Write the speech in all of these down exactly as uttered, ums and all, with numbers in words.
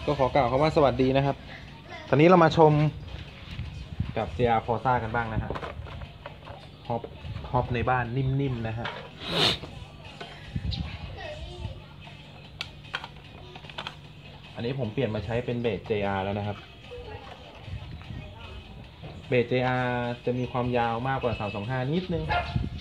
ก็ขอกล่าวคำว่าสวัสดีนะครับตอนนี้เรามาชมกับ เจ อาร์ Forza กันบ้างนะฮะฮอปฮอปในบ้านนิ่มๆนะฮะอันนี้ผมเปลี่ยนมาใช้เป็นเบส เจ อาร์ แล้วนะครับเบส เจ อาร์ จะมีความยาวมากกว่าสามสองห้านิดนึง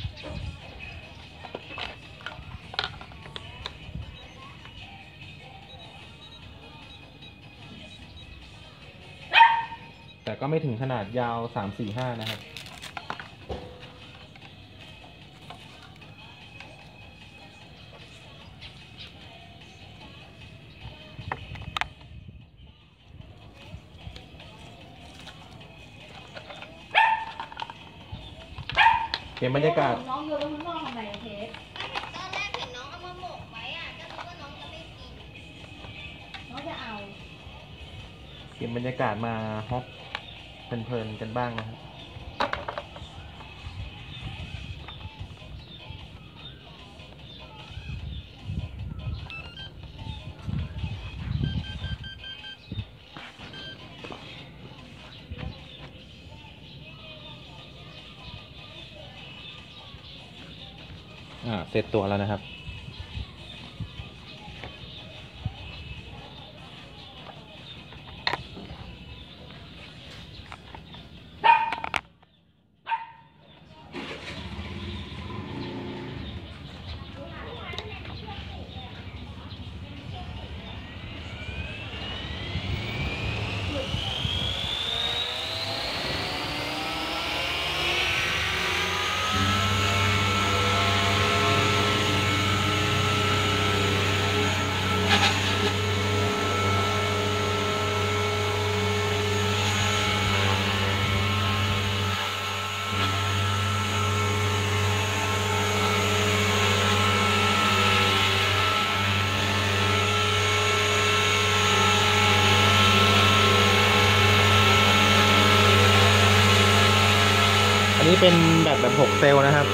แต่ก็ไม่ถึงขนาดยาวสามสี่ห้านะครับเปลี่ยนบรรยากาศน้องโยนข้างนอกทำไมเทสตอนแรกเห็นน้องเอามาหมกไว้อ่ะก็รู้ว่าน้องจะไม่กินน้องจะเอาเปลี่ยนบรรยากาศมาฮอปเพลินๆกันบ้างนะครับอ่าเสร็จตัวแล้วนะครับอันนี้เป็นแบบแบบหกเซลล์นะครับ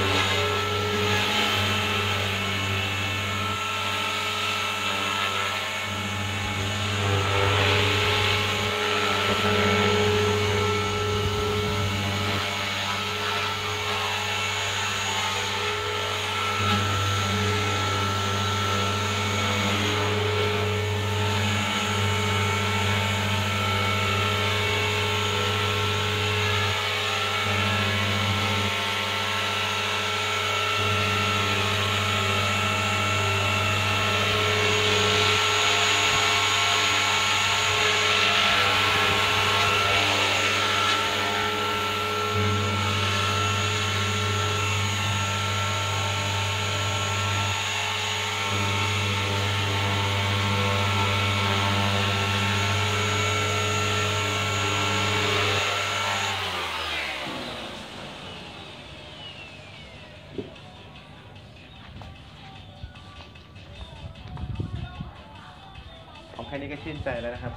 ของแค่นี้ก็ชื่นใจแล้วนะครับ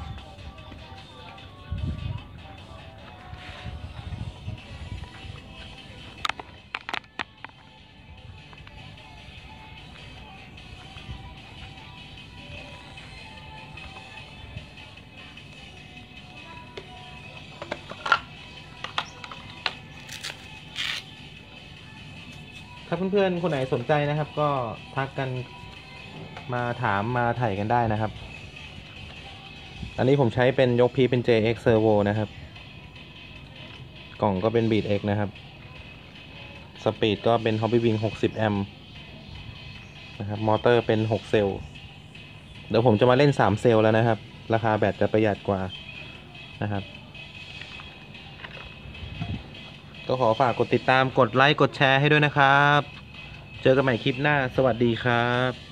ถ้าเพื่อนๆคนไหนสนใจนะครับก็ทักกันมาถามมาถ่ายกันได้นะครับอันนี้ผมใช้เป็นยกพีเป็น เจ เอ็กซ์ Servo นะครับกล่องก็เป็น Beat X นะครับสปีดก็เป็น Hobby Wing หกสิบแอมป์นะครับมอเตอร์เป็นหกเซลล์เดี๋ยวผมจะมาเล่นสามเซลล์แล้วนะครับราคาแบตจะประหยัดกว่านะครับก็ขอฝากกดติดตามกดไลค์กดแชร์ให้ด้วยนะครับเจอกันใหม่คลิปหน้าสวัสดีครับ